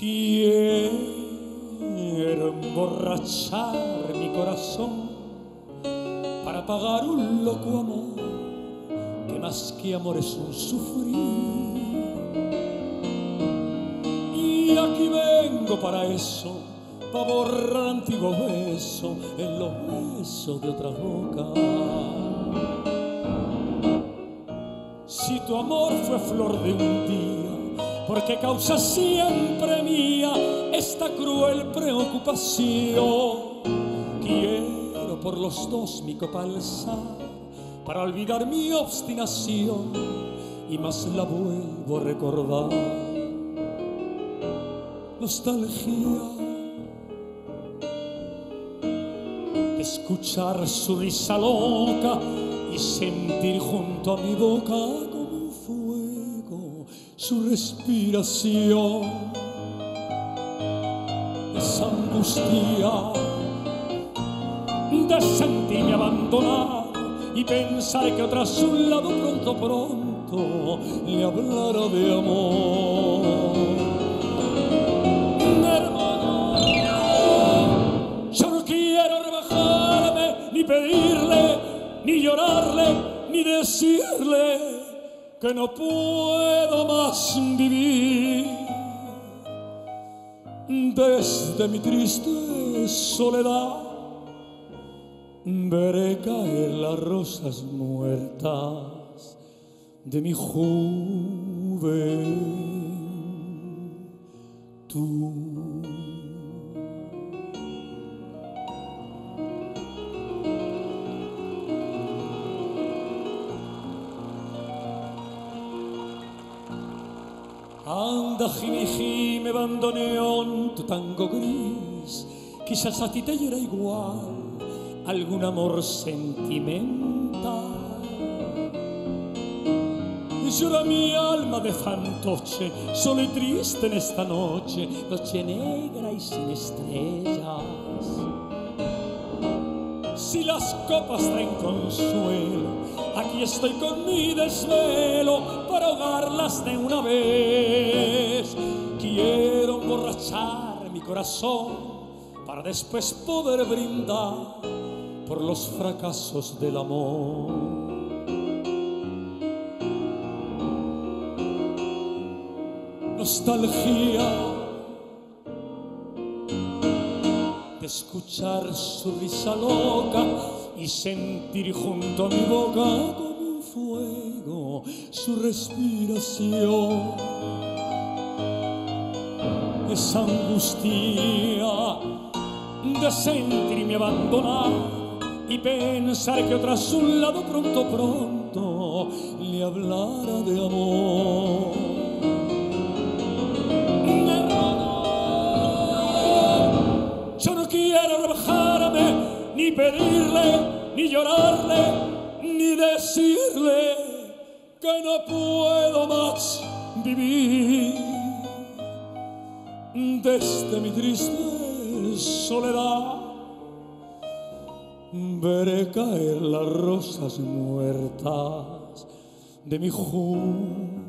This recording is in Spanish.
Quiero emborrachar mi corazón para pagar un loco amor que más que amor es un sufrir. Y aquí vengo para eso, para borrar antiguo beso en los besos de otra boca. Si tu amor fue flor de un día, ¿por qué causa siempre mía esta cruel preocupación? Quiero por los dos mi copa alzar para olvidar mi obstinación y más la vuelvo a recordar. Nostalgia de escuchar su risa loca y sentir junto a mi boca como un fuego su respiración. Esa angustia de sentirme abandonado y pensar que otra a su lado pronto le hablara de amor. Hermano, yo no quiero rebajarme, ni pedirle, ni llorarle, ni decirle que no puedo más vivir. Desde mi triste soledad veré caer las rosas muertas de mi juventud. Anda, gime, gime, bandoneón, tu tango gris, quizás a ti te hiera igual algún amor sentimental. Llora mi alma de fantoche, solo y triste en esta noche, noche negra y sin estrellas. Si las copas traen consuelo, aquí estoy con mi desvelo para ahogarlas de una vez. Quiero emborrachar mi corazón para después poder brindar por los fracasos del amor. Nostalgia de escuchar su risa loca y sentir junto a mi boca como un fuego su respiración. Esa angustia de sentirme abandonado y pensar que otra a su lado pronto le hablara de amor. Yo no quiero rebajarme, ni pedirle, ni llorarle, ni decirle que no puedo más vivir. Desde mi triste soledad veré caer las rosas muertas de mi juventud.